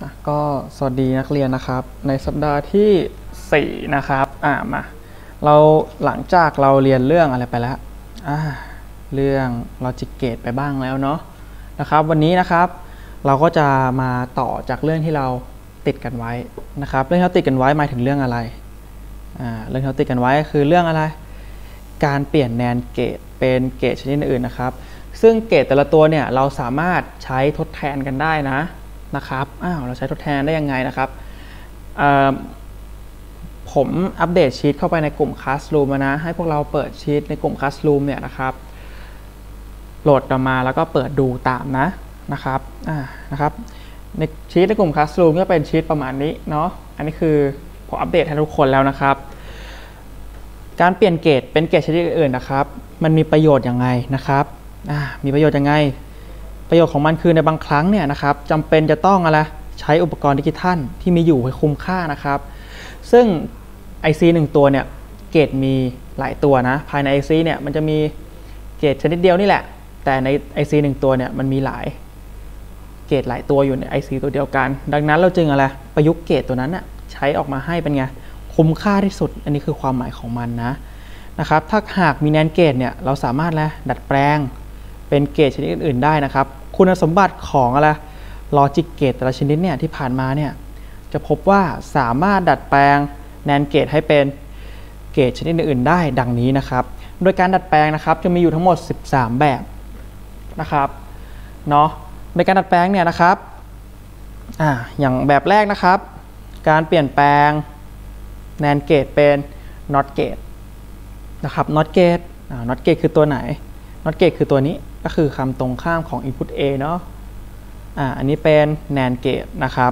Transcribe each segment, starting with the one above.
ก็สวัสดีนักเรียนนะครับในสัปดาห์ที่4นะครับมาเราหลังจากเราเรียนเรื่องอะไรไปแล้วเรื่อง Logic Gate ไปบ้างแล้วเนาะนะครับวันนี้นะครับเราก็จะมาต่อจากเรื่องที่เราติดกันไว้นะครับเรื่องที่เราติดกันไว้หมายถึงเรื่องอะไรเรื่องที่เราติดกันไว้คือเรื่องอะไรการเปลี่ยน NAND Gate เป็นเกตชนิดอื่นนะครับซึ่งเกตแต่ละตัวเนี่ยเราสามารถใช้ทดแทนกันได้นะครับเราใช้ทดแทนได้ยังไงนะครับผมอัปเดตชีตเข้าไปในกลุ่ม Classroom นะให้พวกเราเปิดชีตในกลุ่ม Classroom เนี่ยนะครับโหลดออกมาแล้วก็เปิดดูตามนะครับในชีตในกลุ่ม Classroom ก็เป็นชีตประมาณนี้เนาะอันนี้คือผมอัปเดตให้ทุกคนแล้วนะครับการเปลี่ยนเกรดเป็นเกรดชนิดอื่นนะครับมันมีประโยชน์ยังไงนะครับมีประโยชน์ยังไงประโยชน์ของมันคือในบางครั้งเนี่ยนะครับจำเป็นจะต้องใช้อุปกรณ์ดิจิทัลที่มีอยู่ให้คุ้มค่านะครับซึ่ง IC 1 ตัวเนี่ยเกรดมีหลายตัวนะภายใน IC เนี่ยมันจะมีเกรดชนิดเดียวนี่แหละแต่ใน IC 1 ตัวเนี่ยมันมีหลายเกรดหลายตัวอยู่ใน IC ตัวเดียวกันดังนั้นเราจึงประยุกต์เกรดตัวนั้นใช้ออกมาให้เป็นไงคุ้มค่าที่สุดอันนี้คือความหมายของมันนะครับถ้าหากมี NAND เกรดเนี่ยเราสามารถดัดแปลงเป็นเกรดชนิดอื่นๆได้นะครับคุณสมบัติของLogic Gate แต่ละชนิดเนี่ยที่ผ่านมาเนี่ยจะพบว่าสามารถดัดแปลง NAND Gate ให้เป็นเกรดชนิดอื่นๆได้ดังนี้นะครับโดยการดัดแปลงนะครับจะมีอยู่ทั้งหมด13แบบนะครับเนาะในการดัดแปลงเนี่ยนะครับอย่างแบบแรกนะครับการเปลี่ยนแปลง NAND Gate เป็น NOT Gate นะครับ NOT Gate NOT Gate คือตัวไหน NOT Gate คือตัวนี้ก็คือคำตรงข้ามของ Input A เนาะอันนี้เป็น NAND Gate นะครับ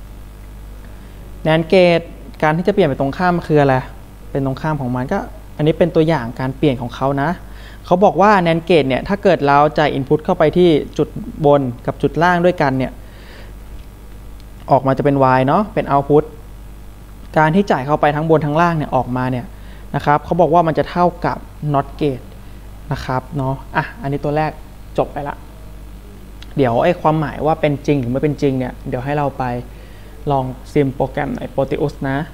NAND Gate การที่จะเปลี่ยนไปตรงข้ามคืออะไรเป็นตรงข้ามของมันก็อันนี้เป็นตัวอย่างการเปลี่ยนของเขานะเขาบอกว่า NAND Gate เนี่ยถ้าเกิดเราจ่าย Input เข้าไปที่จุดบนกับจุดล่างด้วยกันเนี่ยออกมาจะเป็น Y เนาะเป็น Output การที่จ่ายเข้าไปทั้งบนทั้งล่างเนี่ยออกมาเนี่ยนะครับเขาบอกว่ามันจะเท่ากับ NOT Gate นะครับเนาะอันนี้ตัวแรกจบไปละเดี๋ยวความหมายว่าเป็นจริงหรือไม่เป็นจริงเนี่ยเดี๋ยวให้เราไปลองซิมโปรแกรมใน Proteus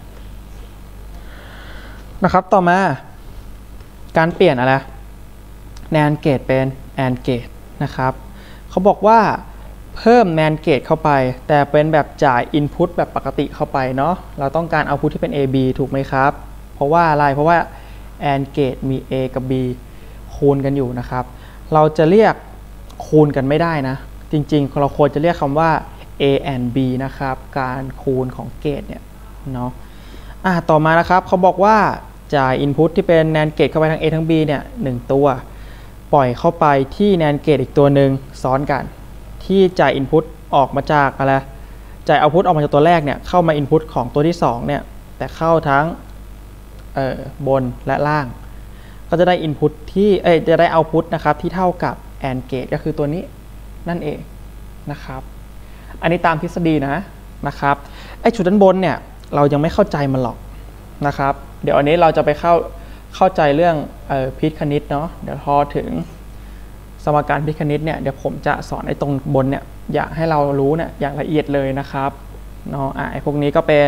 นะครับต่อมาการเปลี่ยนNAND Gate เป็น AND Gate นะครับเขาบอกว่าเพิ่ม NAND Gate เข้าไปแต่เป็นแบบจ่าย Input แบบปกติเข้าไปเนาะเราต้องการ Output ที่เป็น AB ถูกไหมครับเพราะว่าอะไรเพราะว่า AND Gate มี A กับ B คูณกันอยู่นะครับเราจะเรียกคูณกันไม่ได้นะจริงๆเราควรจะเรียกคำว่า A and B นะครับการคูณของเกตเนี่ยเนาะต่อมานะครับเขาบอกว่าจ่าย Input ที่เป็น NAND Gate เข้าไปทั้ง A ทั้ง B เนี่ย1ตัวปล่อยเข้าไปที่ NAND Gate อีกตัวหนึ่งซ้อนกันที่จ่าย Input ออกมาจากจ่าย Output ออกมาจากตัวแรกเนี่ยเข้ามา Input ของตัวที่2เนี่ยแต่เข้าทั้งบนและล่างก็จะได้ Input ที่จะได้ Output นะครับที่เท่ากับ AND Gate ก็คือตัวนี้นั่นเองนะครับอันนี้ตามทฤษฎีนะครับจุดด้านบนเนี่ยเรายังไม่เข้าใจมันหรอกนะครับเดี๋ยวอันนี้เราจะไปเข้าใจเรื่องพีทคณิตเนาะเดี๋ยวพอถึงสมการพีทคณิตเนี่ยเดี๋ยวผมจะสอนตรงบนเนี่ยอยากให้เรารู้เนี่ยอย่างละเอียดเลยนะครับเนาะพวกนี้ก็เป็น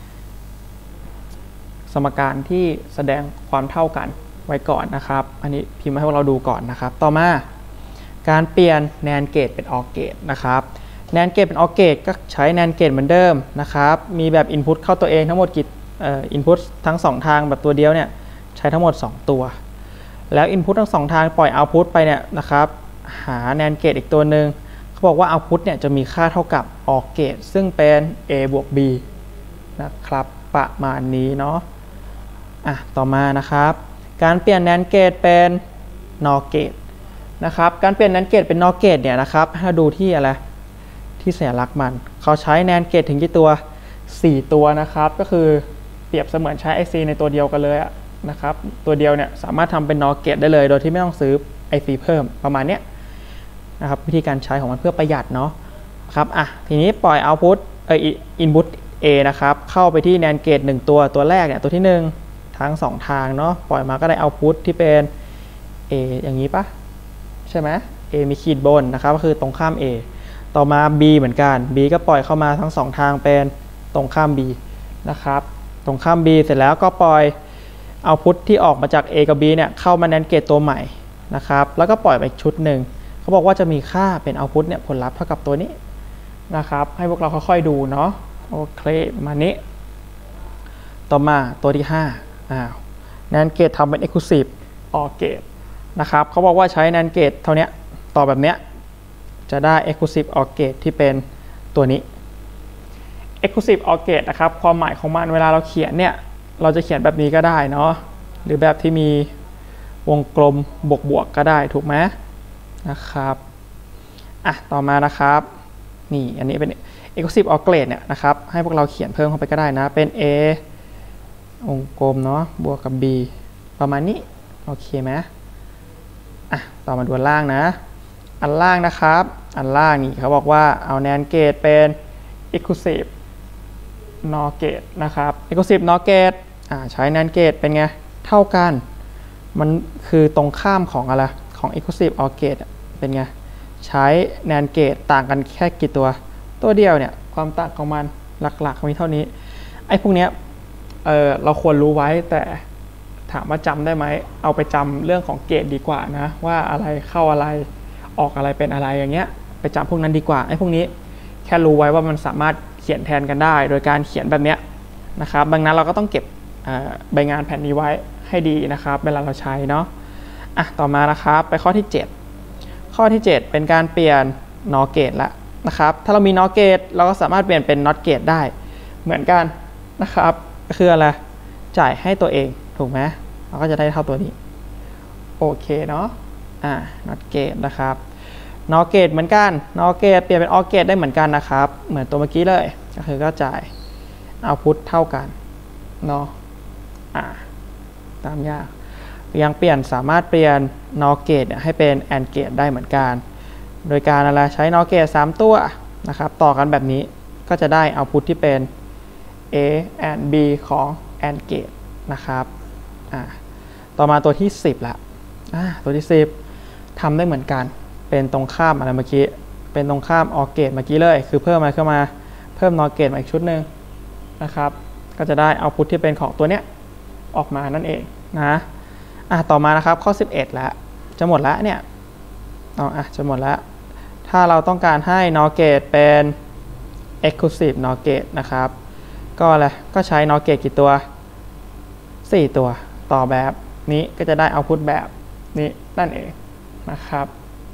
สมการที่แสดงความเท่ากันไว้ก่อนนะครับอันนี้พิมพ์มาให้พวกเราดูก่อนนะครับต่อมาการเปลี่ยน NAND Gate เป็น OR Gate นะครับ NAND Gate เป็น OR Gate ก็ใช้ NAND Gate เหมือนเดิมนะครับมีแบบ Input เข้าตัวเองทั้งหมดกี่Input ทั้ง2ทางแบบตัวเดียวเนี่ยใช้ทั้งหมด2ตัวแล้ว Input ทั้ง2ทางปล่อย Output ไปเนี่ยนะครับหา NAND Gate อีกตัวหนึ่งเขาบอกว่า Output เนี่ยจะมีค่าเท่ากับ OR Gate ซึ่งเป็น A บวก B นะครับประมาณนี้เนาะต่อมานะครับการเปลี่ยน NAND Gate เป็น NOR Gate นะครับการเปลี่ยน NAND Gate เป็น NOR Gate เนี่ยนะครับถ้าดูที่ที่สัญลักษณ์มันเขาใช้ NAND Gate ถึงกี่ตัว4ตัวนะครับก็คือเปรียบเสมือนใช้ IC ในตัวเดียวกันเลยนะครับตัวเดียวเนี่ยสามารถทำเป็น NOR Gate ได้เลยโดยที่ไม่ต้องซื้อ IC เพิ่มประมาณเนี้ยนะครับวิธีการใช้ของมันเพื่อประหยัดเนาะครับทีนี้ปล่อย Output Input A นะครับเข้าไปที่ NAND Gate 1ตัวแรกเนี่ยตัวที่1ทั้ง2ทางเนาะปล่อยมาก็ได้ Output ที่เป็น A อย่างนี้ปะใช่ไหม A มีขีดบนนะครับก็คือตรงข้าม A ต่อมา B เหมือนกัน B ก็ปล่อยเข้ามาทั้ง2ทางเป็นตรงข้าม B นะครับตรงข้าม B เสร็จแล้วก็ปล่อยเอาพุทที่ออกมาจาก A กับ B เนี่ยเข้ามาNANDเกตตัวใหม่นะครับแล้วก็ปล่อยไปชุดหนึ่งเขาบอกว่าจะมีค่าเป็นเอาพุทเนี่ยผลลัพธ์เท่ากับตัวนี้นะครับให้พวกเราค่อยๆดูเนาะโอเคมานี้ต่อมาตัวที่5NAND เกตทำเป็น Exclusive OR Gate นะครับเขาบอกว่าใช้ NAND เกตเท่านี้ต่อแบบเนี้ยจะได้ Exclusive OR Gate ที่เป็นตัวนี้ Exclusive OR Gate นะครับความหมายของมันเวลาเราเขียนเนี่ยเราจะเขียนแบบนี้ก็ได้เนาะหรือแบบที่มีวงกลมบวกก็ได้ถูกไหมนะครับต่อมานะครับนี่อันนี้เป็น Exclusive OR Gate เนี่ยนะครับให้พวกเราเขียนเพิ่มเข้าไปก็ได้นะเป็น A วงกลมเนาะบวกกับ B ประมาณนี้โอเคไหมต่อมาดูอันล่างนะอันล่างนะครับอันล่างนี่เขาบอกว่าเอา NAND Gate เป็น Exclusive NOR Gate นะครับ Exclusive NOR Gate ใช้ NAND Gate เป็นไงเท่ากันมันคือตรงข้ามของอะไรของ Exclusive OR Gate เป็นไงใช้ NAND Gate ต่างกันแค่กี่ตัวเดียวเนี่ยความต่างของมันหลักๆมีเท่านี้ไอ้พวกเนี้ยเราควรรู้ไว้แต่ถามว่าจำได้ไหมเอาไปจำเรื่องของเกตดีกว่านะว่าอะไรเข้าอะไรออกอะไรเป็นอะไรอย่างเงี้ยไปจำพวกนั้นดีกว่าไอ้พวกนี้แค่รู้ไว้ว่ามันสามารถเขียนแทนกันได้โดยการเขียนแบบเนี้ยนะครับดังนั้นเราก็ต้องเก็บใบงานแผ่นนี้ไว้ให้ดีนะครับเวลาเราใช้เนาะต่อมานะครับไปข้อที่7ข้อที่7เป็นการเปลี่ยน NOR Gate ละนะครับถ้าเรามี NOR Gate เราก็สามารถเปลี่ยนเป็น NOT Gate ได้เหมือนกันนะครับก็คืออะไรจ่ายให้ตัวเองถูกไหมเราก็จะได้เท่าตัวนี้โอเคเนาะNOT Gate นะครับ NOR Gate เหมือนกัน NOR Gate เปลี่ยนเป็น OR Gate ได้เหมือนกันนะครับเหมือนตัวเมื่อกี้เลยก็คือก็จ่าย Output เท่ากันเนาะตามยากยังเปลี่ยนสามารถเปลี่ยน NOR Gate ให้เป็น AND Gate ได้เหมือนกันโดยการอะไรใช้ NOR Gate 3 ตัวนะครับต่อกันแบบนี้ก็จะได้ Output ที่เป็น A and B ของ AND Gate นะครับต่อมาตัวที่10ละตัวที่10ทำได้เหมือนกันเป็นตรงข้ามอะไรเมื่อกี้เป็นตรงข้าม OR Gate เมื่อกี้เลยคือเพิ่มมาเข้ามาเพิ่ม NOR Gate มาอีกชุดหนึ่งนะครับก็จะได้ Output ที่เป็นของตัวเนี้ยออกมานั่นเองนะต่อมานะครับข้อ11แล้วจะหมดแล้วเนี่ยจะหมดแล้วถ้าเราต้องการให้ NOR Gate เป็น Exclusive NOR Gate นะครับก็อะไรก็ใช้ NOR Gate กี่ตัว4ตัวต่อแบบนี้ก็จะได้ Output แบบนี้นั่นเองนะครับ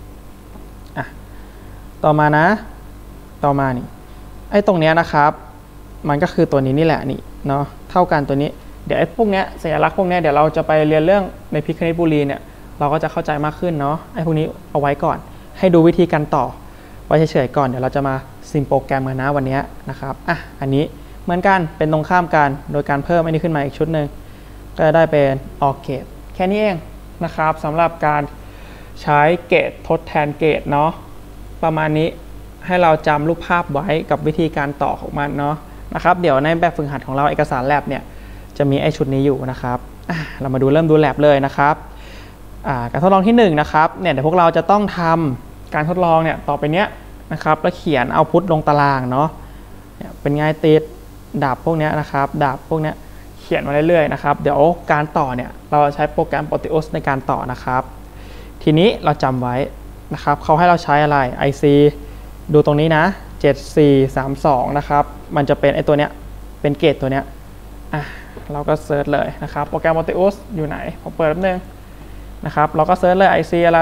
ต่อมานี่ไอ้ตรงเนี้ยนะครับมันก็คือตัวนี้นี่แหละนี่เนาะเท่ากันตัวนี้เดี๋ยวไอ้พวกเนี้ยสัญลักษณ์พวกเนี้ยเดี๋ยวเราจะไปเรียนเรื่องในพิคณิตบุรีเนี่ยเราก็จะเข้าใจมากขึ้นเนาะไอ้พวกนี้เอาไว้ก่อนให้ดูวิธีการต่อไว้เฉยๆก่อนเดี๋ยวเราจะมาซิมโปรแกรมกันนะวันนี้นะครับอันนี้เหมือนกันเป็นตรงข้ามกันโดยการเพิ่มอันนี้ขึ้นมาอีกชุดหนึ่งก็จะได้เป็น OR Gate แค่นี้เองนะครับสำหรับการใช้เกตทดแทนเกตเนาะประมาณนี้ให้เราจำรูปภาพไว้กับวิธีการต่อของมันเนาะนะครับเดี๋ยวในแบบฝึกหัดของเราเอกสารแลบเนี่ยจะมีไอ้ชุดนี้อยู่นะครับเรามาเริ่มดูแลบเลยนะครับการทดลองที่1นะครับเนี่ยเดี๋ยวพวกเราจะต้องทำการทดลองเนี่ยต่อไปเนี้ยนะครับแล้วเขียนเอาพุทลงตารางเนาะเป็นไงติดดาบพวกนี้นะครับดาบพวกนี้เขียนมาเรื่อยๆนะครับเดี๋ยวการต่อเนี่ยเราใช้โปรแกรม Proteus ในการต่อนะครับทีนี้เราจำไว้นะครับเขาให้เราใช้อะไร IC ดูตรงนี้นะ7432นะครับมันจะเป็นไอ้ตัวเนี้ยเป็นเกตตัวเนี้ยเราก็เซิร์ชเลยนะครับโปรแกรม Proteus อยู่ไหนผมเปิดแป๊บนึงนะครับเราก็เซิร์ชเลย IC อะไร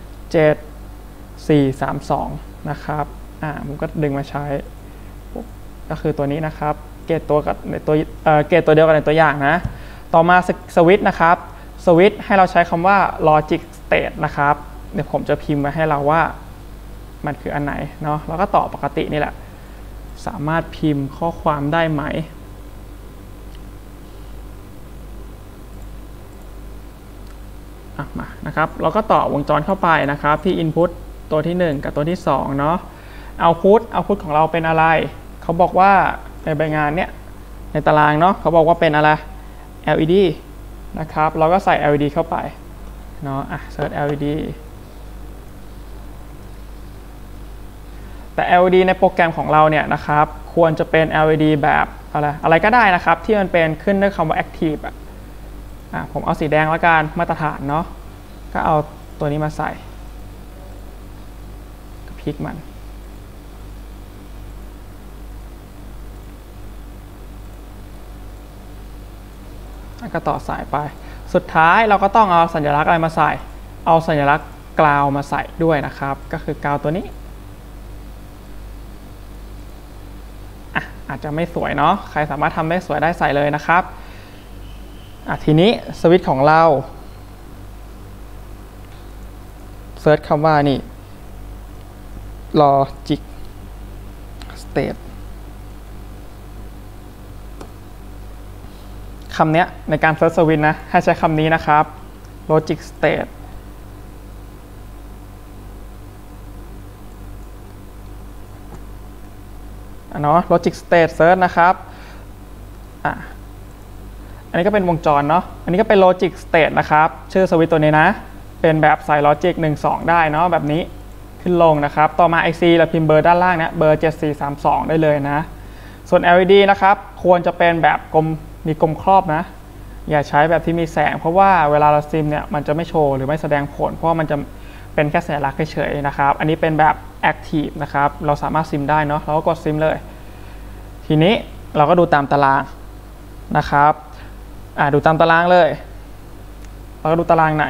7432นะครับผมก็ดึงมาใช้ก็คือตัวนี้นะครับเกตตัวกับตัวเกตตัวเดียวกันในตัวอย่างนะต่อมาสวิตช์นะครับสวิตช์ให้เราใช้คำว่า logic state นะครับเดี๋ยวผมจะพิมพ์มาให้เราว่ามันคืออันไหนเนาะแล้วก็ต่อปกตินี่แหละสามารถพิมพ์ข้อความได้ไหมมานะครับเราก็ต่อวงจรเข้าไปนะครับที่ input ตัวที่1กับตัวที่2เนาะ output ของเราเป็นอะไรเขาบอกว่าในใบงานเนี้ยในตารางเนาะเขาบอกว่าเป็นอะไร LED นะครับเราก็ใส่ LED เข้าไปเนาะเซิร์ช LED แต่ LED ในโปรแกรมของเราเนี่ยนะครับควรจะเป็น LED แบบอะไรก็ได้นะครับที่มันเป็นขึ้นด้วยคำว่า active ผมเอาสีแดงแล้วกันมาตรฐานเนาะก็เอาตัวนี้มาใส่ก็พลิกมันก็ต่อสายไปสุดท้ายเราก็ต้องเอาสัญลักษณ์อะไรมาใส่เอาสัญลักษณ์กราวมาใส่ด้วยนะครับก็คือกราวตัวนี้อาจจะไม่สวยเนาะใครสามารถทำได้สวยได้ใส่เลยนะครับทีนี้สวิตช์ของเราเซิร์ชคำว่านี่ logic state คำนี้ในการเซิร์ชสวิตช์นะให้ใช้คำนี้นะครับ logic stateเนาะ logic state search นะครับอันนี้ก็เป็นวงจรเนาะอันนี้ก็เป็น logic state นะครับชื่อสวิตช์ตัวนี้นะเป็นแบบใส่ logic 1 2ได้เนาะแบบนี้ขึ้นลงนะครับต่อมา IC เราพิมพ์เบอร์ด้านล่างเนี่ยเบอร์7432ได้เลยนะส่วน LED นะครับควรจะเป็นแบบกลมมีกลมครอบนะอย่าใช้แบบที่มีแสงเพราะว่าเวลาเราซิมเนี่ยมันจะไม่โชว์หรือไม่แสดงผลเพราะมันจะเป็นแค่สัญลักษณ์เฉยๆนะครับอันนี้เป็นแบบ active นะครับเราสามารถซิมได้เนาะเราก็กดซิมเลยทีนี้เราก็ดูตามตารางนะครับดูตามตารางเลยเราก็ดูตารางไหน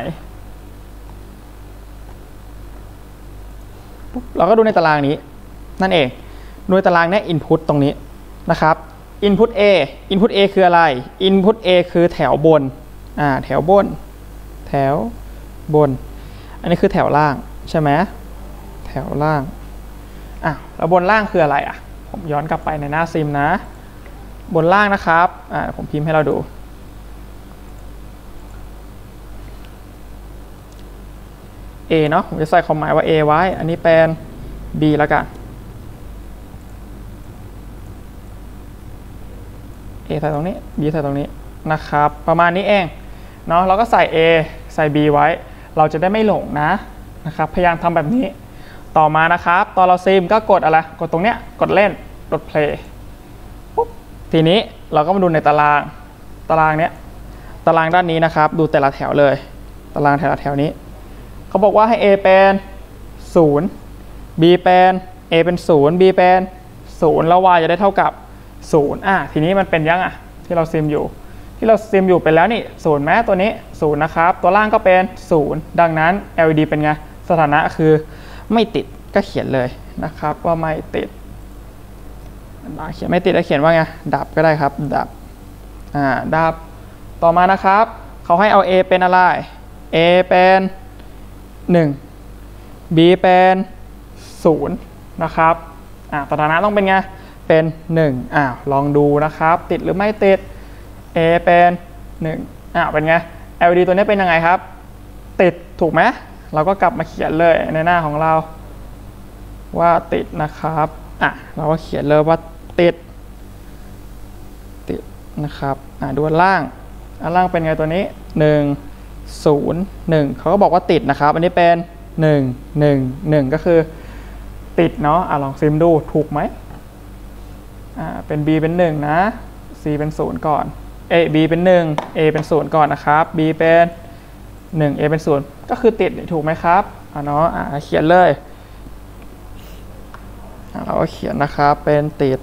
เราก็ดูในตารางนี้นั่นเองดูในตารางนี้ input ตรงนี้นะครับ input A คืออะไร input A คือแถวบนแถวบนอันนี้คือแถวล่างใช่ไหมแถวล่างแล้วบนล่างคืออะไรผมย้อนกลับไปในหน้าซิมนะบนล่างนะครับผมพิมพ์ให้เราดูA เนาะผมจะใส่ความหมายว่า A ไว้อันนี้เป็น B แล้วกัน A ใส่ตรงนี้ B ใส่ตรงนี้นะครับประมาณนี้เองเนาะเราก็ใส่ A ใส่ B ไว้เราจะได้ไม่หลงนะครับพยายามทำแบบนี้ต่อมานะครับตอนเราซิมก็กดอะไรกดตรงเนี้ยกดเล่นกด play ปุ๊บทีนี้เราก็มาดูในตารางเนี้ยตารางด้านนี้นะครับดูแต่ละแถวเลยตารางแต่ละแถวนี้เขาบอกว่าให้ A เป็น0 B เป็น A เป็น0 B เป็น0แล้ว Y จะได้เท่ากับ0ทีนี้มันเป็นยังที่เราซิมอยู่เป็นแล้วนี่0แม้ตัวนี้0นะครับตัวล่างก็เป็น0ดังนั้น LED เป็นไงสถานะคือไม่ติดก็เขียนเลยนะครับว่าไม่ติดเขียนไม่ติดแล้วเขียนว่าไงดับก็ได้ครับดับดับต่อมานะครับเขาให้เอา A เป็นอะไร A เป็น1 B เป็น0นะครับสถานะต้องเป็นไงเป็น1ลองดูนะครับติดหรือไม่ติด A เป็น1เป็นไง LED ตัวนี้เป็นยังไงครับติดถูกไหมเราก็กลับมาเขียนเลยในหน้าของเราว่าติดนะครับเราก็เขียนเลยว่าติดนะครับดูอันล่างเป็นไงตัวนี้1 0 1เขาก็บอกว่าติดนะครับอันนี้เป็น1 1 1ก็คือติดเนาะลองซิมดูถูกไหมเป็น B เป็น1นะ C เป็น0ก่อนB เป็น1 A เป็น0ก่อนนะครับ B เป็น1 A เป็น0ก็คือติดถูกไหมครับเนาะเขียนเลยเราก็เขียนนะครับเป็นติด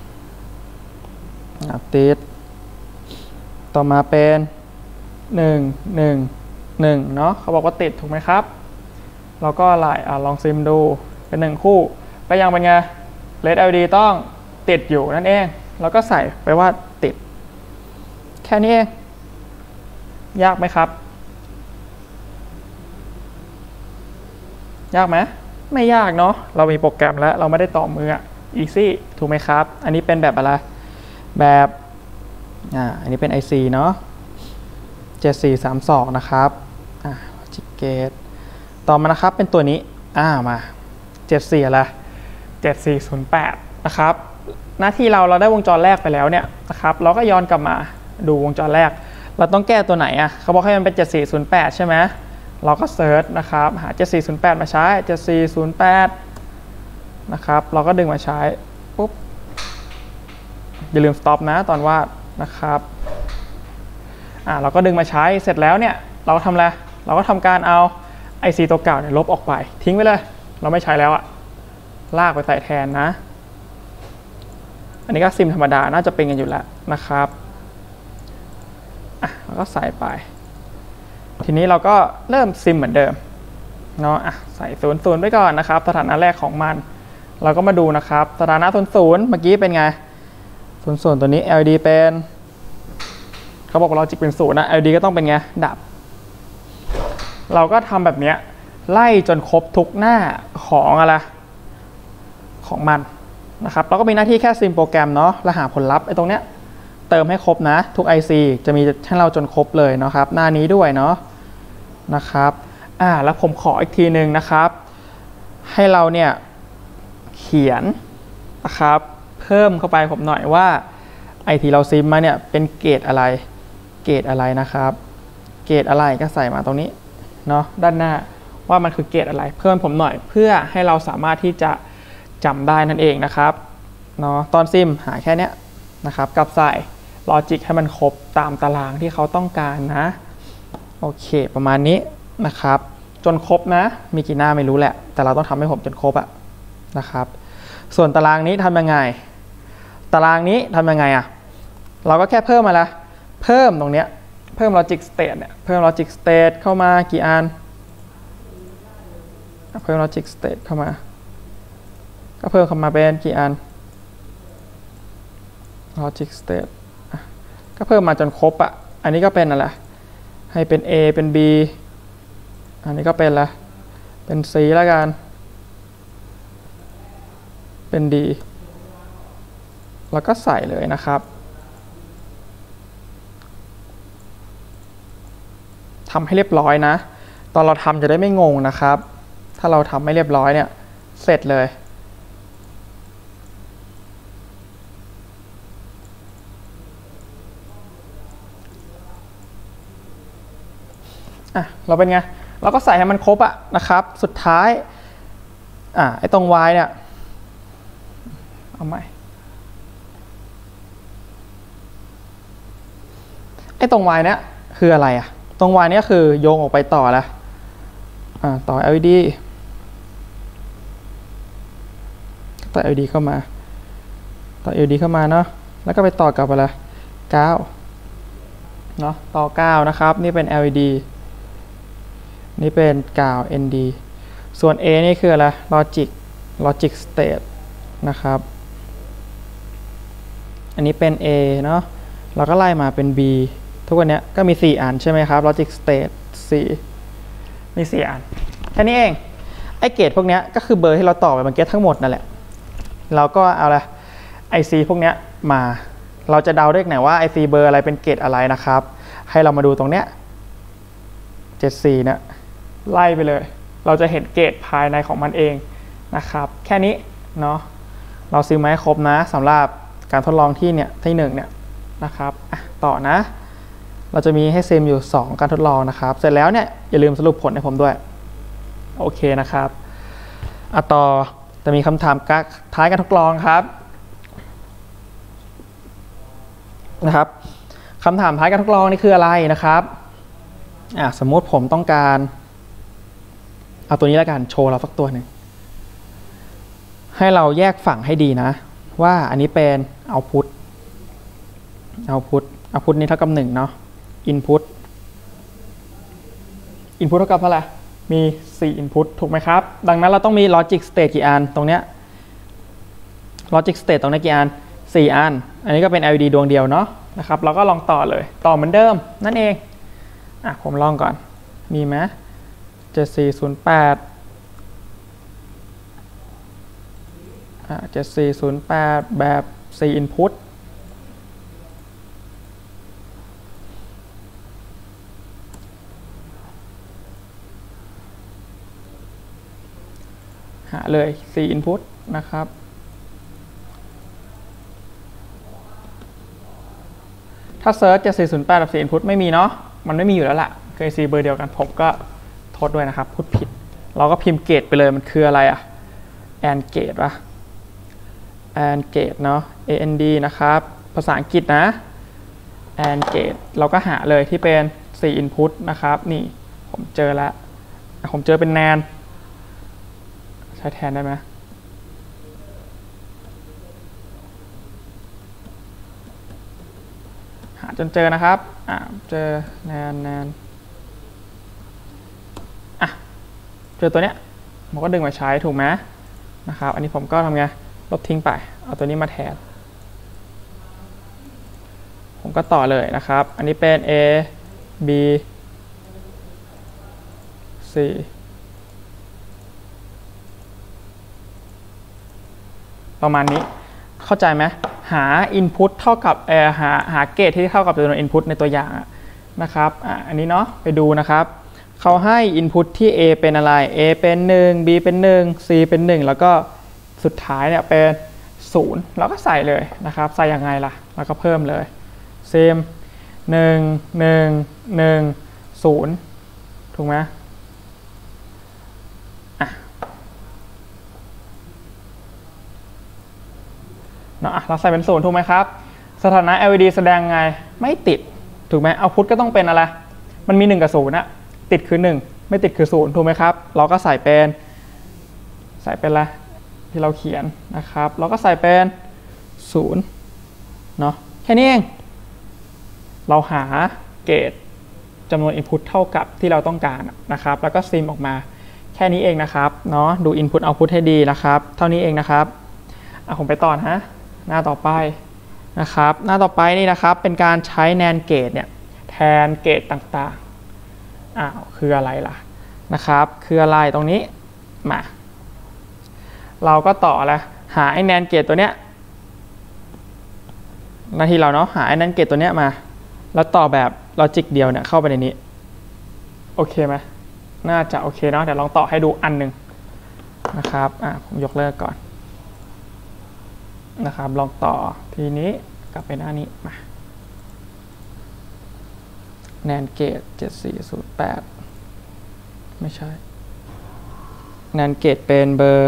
ต่อมาเป็น1 1 1เนาะเขาบอกว่าติดถูกไหมครับเราก็ลองซิมดูเป็น1คู่ก็ยังเป็นไง LED ต้องติดอยู่นั่นเองเราก็ใส่ไปว่าติดแค่นี้เองยากไหมครับยากไหมไม่ยากเนาะเรามีโปรแกรมแล้วเราไม่ได้ต่อมือeasy ถูกไหมครับอันนี้เป็นแบบอะไรแบบอันนี้เป็น IC เนาะ7432นะครับlogic gate ต่อมานะครับเป็นตัวนี้มา74อะไร7408นะครับหน้าที่เราได้วงจรแรกไปแล้วเนี่ยนะครับเราก็ย้อนกลับมาดูวงจรแรกเราต้องแก้ตัวไหนเขาบอกให้มันเป็น7408ใช่ไหมเราก็เซิร์ชนะครับหา7408มาใช้7408 นะครับเราก็ดึงมาใช้ปุ๊บอย่าลืม stop นะตอนวาดนะครับเราก็ดึงมาใช้เสร็จแล้วเนี่ยเราทำอะไรเราก็ทำการเอา IC ตัวเก่าเนี่ยลบออกไปทิ้งไปเลยเราไม่ใช้แล้วอะลากไปใส่แทนนะอันนี้ก็ซิมธรรมดาน่าจะเป็นกันอยู่แล้วนะครับแล้วก็ใส่ไปทีนี้เราก็เริ่มซิมเหมือนเดิมเนาะใส่00ไว้ก่อนนะครับสถานะแรกของมันเราก็มาดูนะครับสถานะ00เมื่อกี้เป็นไง00ตัวนี้ LED เป็นเขาบอกว่าลอจิกเป็น0นะ LED ก็ต้องเป็นไงดับเราก็ทำแบบนี้ไล่จนครบทุกหน้าของอะไรของมันนะครับเราก็มีหน้าที่แค่ซิมโปรแกรมเนาะแล้วหาผลลัพธ์ไอ้ตรงเนี้ยเติมให้ครบนะทุก IC จะมีให้เราจนครบเลยนะครับหน้านี้ด้วยเนาะนะครับแล้วผมขออีกทีหนึ่งนะครับให้เราเนี่ยเขียนนะครับเพิ่มเข้าไปผมหน่อยว่าไอที่เราซิมมาเนี่ยเป็นเกรดอะไรนะครับเกรดอะไรก็ใส่มาตรงนี้เนาะด้านหน้าว่ามันคือเกรดอะไรเพิ่มผมหน่อยเพื่อให้เราสามารถที่จะจำได้นั่นเองนะครับเนาะตอนซิมหาแค่นี้นะครับกับใส่ลอจิกให้มันครบตามตารางที่เขาต้องการนะโอเคประมาณนี้นะครับจนครบนะมีกี่หน้าไม่รู้แหละแต่เราต้องทำให้ผมจนครบนะครับส่วนตารางนี้ทำยังไงเราก็แค่เพิ่มมาละเพิ่มตรงเนี้ยเพิ่ม logic state เนี่ยเพิ่ม logic state เข้ามากี่อันเพิ่ม logic state เข้ามาก็เพิ่มเข้ามาเป็นกี่อัน logic state ก็เพิ่มมาจนครบอันนี้ก็เป็นอะไรให้เป็น A เป็น B อันนี้ก็เป็นอะไรเป็น C แล้วกันเป็น D แล้วก็ใส่เลยนะครับทำให้เรียบร้อยนะตอนเราทำจะได้ไม่งงนะครับถ้าเราทำไม่เรียบร้อยเนี่ยเสร็จเลยเราเป็นไงเราก็ใส่ให้มันครบนะครับสุดท้ายไอ้ตรง Y เนี่ยเอาใหม่ไอ้ตรง Y เนี่ยคืออะไรตรง Y เนี่ยคือโยงออกไปต่อแล้วต่อ LED ต่อ LED เข้ามาต่อ LED เข้ามาเนาะแล้วก็ไปต่อกับอะไร9เนาะต่อ9นะครับนี่เป็น LED นี่เป็นกาว ND ส่วน A นี่คืออะไร logic state นะครับอันนี้เป็น A เนาะเราก็ไล่มาเป็น B ทุกวันนี้ก็มี4อันใช่ไหมครับ logic state 4มี4อันแค่นี้เองไอ้เกรดพวกนี้ก็คือเบอร์ที่เราต่อไปเมื่อกี้ทั้งหมดนั่นแหละเราก็เอาละ IC พวกนี้มาเราจะเดาได้ไหนว่า IC เบอร์อะไรเป็นเกรดอะไรนะครับให้เรามาดูตรงเนี้ย74เนี่ยไล่ไปเลยเราจะเห็นเกรดภายในของมันเองนะครับแค่นี้เนาะเราซื้อมาให้ครบนะสำหรับการทดลองที่1เนี่ยนะครับต่อนะเราจะมีให้ซิมอยู่2การทดลองนะครับเสร็จแล้วเนี่ยอย่าลืมสรุปผลให้ผมด้วยโอเคนะครับต่อจะมีคำถามท้ายการทดลองครับคำถามท้ายการทดลองนี่คืออะไรนะครับสมมติผมต้องการเอาตัวนี้แล้วกันโชว์เราสักตัวหนึ่งให้เราแยกฝั่งให้ดีนะว่าอันนี้เป็น output นี้เท่ากับ1เนาะ input เท่ากับเท่าไหร่มี4 input ถูกไหมครับดังนั้นเราต้องมี logic state กี่อันตรงเนี้ย logic state ตรงนี้กี่อัน4อันอันนี้ก็เป็น LED ดวงเดียวเนาะนะครับเราก็ลองต่อเลยต่อเหมือนเดิมนั่นเองผมลองก่อนมีไหม7408 7408แบบ4 input หาเลย4 input นะครับถ้าเซิร์ช7408แบบ4 input ไม่มีเนาะมันไม่มีอยู่แล้วล่ะเคยซีเบอร์เดียวกันผมก็โทษด้วยนะครับพูดผิดเราก็พิมพ์เกรดไปเลยมันคืออะไร and gate ป่ะ and gate เนาะ and นะครับภาษาอังกฤษนะ and gate เราก็หาเลยที่เป็น4 input นะครับนี่ผมเจอแล้วผมเจอเป็น NAND ใช้แทนได้ไหมหาจนเจอนะครับเจอ NAND เจอตัวเนี้ยผมก็ดึงมาใช้ถูกไหมนะครับอันนี้ผมก็ทำไงลบทิ้งไปเอาตัวนี้มาแทนผมก็ต่อเลยนะครับอันนี้เป็น A B C ประมาณนี้เข้าใจไหมหา input เท่ากับหาเกตที่เท่ากับจำนวน input ในตัวอย่างนะครับอันนี้เนาะไปดูนะครับเขาให้ input ที่ A เป็นอะไร A เป็น1 B เป็น1 C เป็น1แล้วก็สุดท้ายเนี่ยเป็น0เราก็ใส่เลยนะครับใส่ยังไงล่ะแล้วก็เพิ่มเลย same 1 1 1 0ถูกไหมเราใส่เป็น0ถูกไหมครับสถานะ LED แสดงไงไม่ติดถูกไหมเอาพุทก็ต้องเป็นอะไรมันมี1กับ0นะติดคือ1ไม่ติดคือ0ถูกไหมครับเราก็ใส่เป็นอะไรที่เราเขียนนะครับเราก็ใส่เป็น0เนาะแค่นี้เองเราหาเกตจำนวน input เท่ากับที่เราต้องการนะครับแล้วก็ซิมออกมาแค่นี้เองนะครับเนาะดู input output ให้ดีนะครับเท่านี้เองนะครับผมไปต่อนะหน้าต่อไปนะครับหน้าต่อไปนี่นะครับเป็นการใช้ NAND gate เนี่ยแทนเกตต่างๆคืออะไรล่ะนะครับคืออะไรตรงนี้มาเราก็ต่อแล้วหาไอ้ NAND gate ตัวเนี้ยหน้าที่เราเนาะหาไอ้ NAND gate ตัวเนี้ยมาแล้วต่อแบบลอจิกเดียวเนี่ยเข้าไปในนี้โอเคไหมน่าจะโอเคเนาะเดี๋ยวลองต่อให้ดูอันหนึ่งนะครับผมยกเลิกก่อนนะครับลองต่อทีนี้กลับไปหน้านี้มา NAND gate 7408ไม่ใช่ NAND gate เป็นเบอร์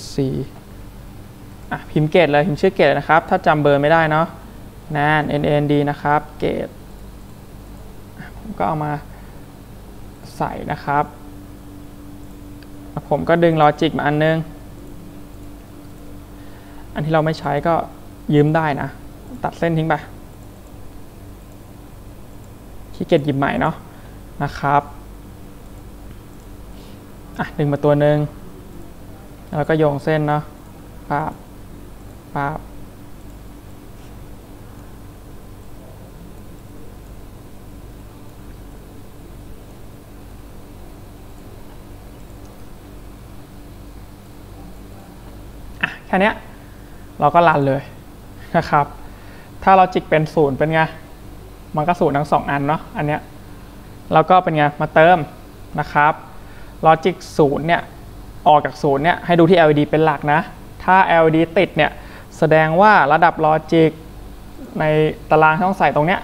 74พิมพ์เกตเลยพิมพ์ชื่อเกตนะครับถ้าจำเบอร์ไม่ได้เนาะ NAND NAND นะครับเกตผมก็เอามาใส่นะครับผมก็ดึงลอจิกมาอันนึงอันที่เราไม่ใช้ก็ยืมได้นะตัดเส้นทิ้งไปขี้เกียจหยิบใหม่เนาะนะครับดึงมาตัวหนึ่งแล้วก็โยงเส้นเนาะปาบแค่นี้เราก็รันเลยนะครับถ้าลอจิกเป็น0เป็นไงมันก็0ทั้ง2อันเนาะอันเนี้ยแล้วก็เป็นไงมาเติมนะครับลอจิก0เนี่ยออกจาก0เนี่ยให้ดูที่ LED เป็นหลักนะถ้า LED ติดเนี่ยแสดงว่าระดับลอจิกในตารางที่ต้องใส่ตรงเนี้ย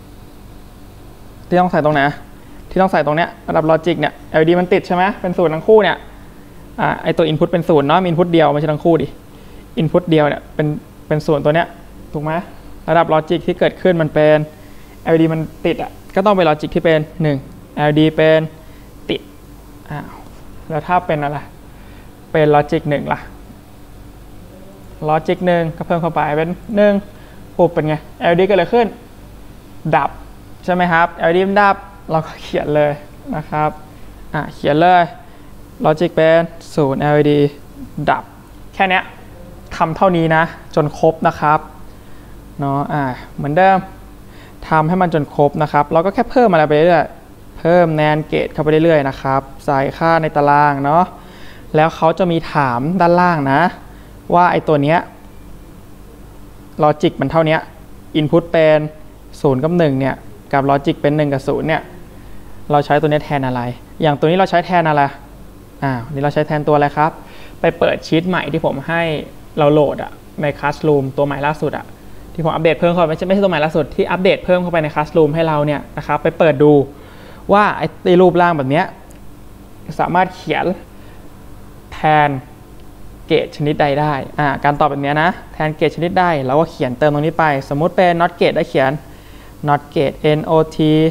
ที่ต้องใส่ตรงไหนที่ต้องใส่ตรงเนี้ยระดับลอจิกเนี่ย LED มันติดใช่ไหมเป็น0ทั้งคู่เนี่ยไอตัว input เป็น0เนาะมี input เดียวไม่ใช่ทั้งคู่ดิinput เดียวเนี่ยเป็นส่วนตัวเนี้ยถูกไหมระดับลอจิกที่เกิดขึ้นมันเป็น LED มันติดก็ต้องเป็นลอจิกที่เป็น1 LED เป็นติดแล้วถ้าเป็นอะไรเป็นลอจิก1ล่ะลอจิก1ก็เพิ่มเข้าไปเป็น1ปุ๊บเป็นไง LED ก็เลยขึ้นดับใช่ไหมครับ LED มันดับเราก็เขียนเลยนะครับเขียนเลยลอจิกเป็น0 LED ดับแค่นี้ทำเท่านี้นะจนครบนะครับเนาะเหมือนเดิมทำให้มันจนครบนะครับเราก็แค่เพิ่มอะไรไปเรื่อยเพิ่ม NAND gate เข้าไปเรื่อยๆนะครับใส่ค่าในตารางเนาะแล้วเขาจะมีถามด้านล่างนะว่าไอ้ตัวเนี้ยลอจิกมันเท่านี้ input เป็น0กับ1เนี่ยกับลอจิกเป็น1กับ0เนี่ยเราใช้ตัวนี้แทนอะไรอย่างตัวนี้เราใช้แทนอะไรนี่เราใช้แทนตัวอะไรครับไปเปิดชีตใหม่ที่ผมให้เราโหลดใน Classroom ตัวใหม่ล่าสุดที่ผมอัปเดตเพิ่มเข้าไปไม่ใช่ตัวใหม่ล่าสุดที่อัปเดตเพิ่มเข้าไปใน Classroom ให้เราเนี่ยนะครับไปเปิดดูว่าไอ้รูปร่างแบบนี้สามารถเขียนแทนเกรดชนิดใดได้การตอบแบบนี้นะแทนเกรดชนิดใดเราก็เขียนเติมตรงนี้ไปสมมุติเป็น not gate ได้เขียน not gate not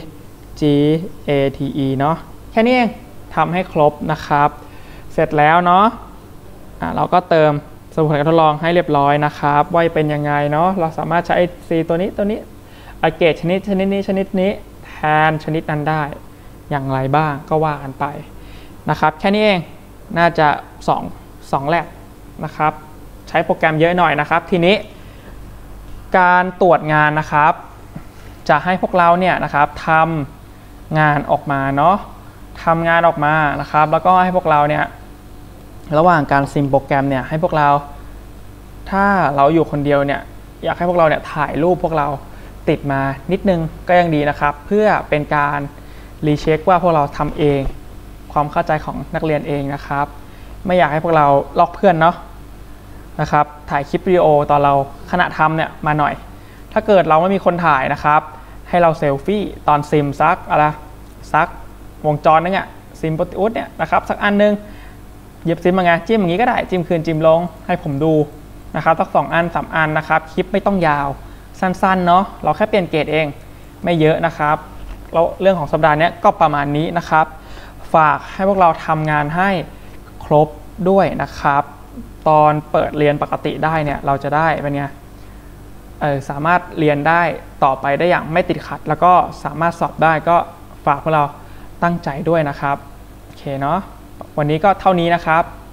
gate เนาะแค่นี้เองทำให้ครบนะครับเสร็จแล้วเนาะเราก็เติมสมุดผลการทดลองให้เรียบร้อยนะครับว่าเป็นยังไงเนาะเราสามารถใช้ C ตัวนี้เกรดชนิดนี้แทนชนิดนั้นได้อย่างไรบ้างก็ว่ากันไปนะครับแค่นี้เองน่าจะ2 แลบนะครับใช้โปรแกรมเยอะหน่อยนะครับทีนี้การตรวจงานนะครับจะให้พวกเราเนี่ยนะครับทำงานออกมาเนาะทำงานออกมานะครับแล้วก็ให้พวกเราเนี่ยระหว่างการซิมโปรแกรมเนี่ยให้พวกเราถ้าเราอยู่คนเดียวเนี่ยอยากให้พวกเราเนี่ยถ่ายรูปพวกเราติดมานิดนึงก็ยังดีนะครับเพื่อเป็นการรีเช็คว่าพวกเราทำเองความเข้าใจของนักเรียนเองนะครับไม่อยากให้พวกเราลอกเพื่อนเนาะนะครับถ่ายคลิปวิดีโอตอนเราขณะทำเนี่ยมาหน่อยถ้าเกิดเราไม่มีคนถ่ายนะครับให้เราเซลฟี่ตอนซิมซักวงจรนึงซิมโปรติอุสเนี่ยนะครับสักอันนึงหยิบซิมมาไงจิ้มอย่างนี้ก็ได้จิ้มคืนจิ้มลงให้ผมดูนะครับสัก2 อัน 3 อันนะครับคลิปไม่ต้องยาวสั้นๆเนาะเราแค่เปลี่ยนเกรดเองไม่เยอะนะครับแล้วเรื่องของสัปดาห์นี้ก็ประมาณนี้นะครับฝากให้พวกเราทำงานให้ครบด้วยนะครับตอนเปิดเรียนปกติได้เนี่ยเราจะได้เป็นไงสามารถเรียนได้ต่อไปได้อย่างไม่ติดขัดแล้วก็สามารถสอบได้ก็ฝากพวกเราตั้งใจด้วยนะครับโอเคเนาะวันนี้ก็เท่านี้นะครับ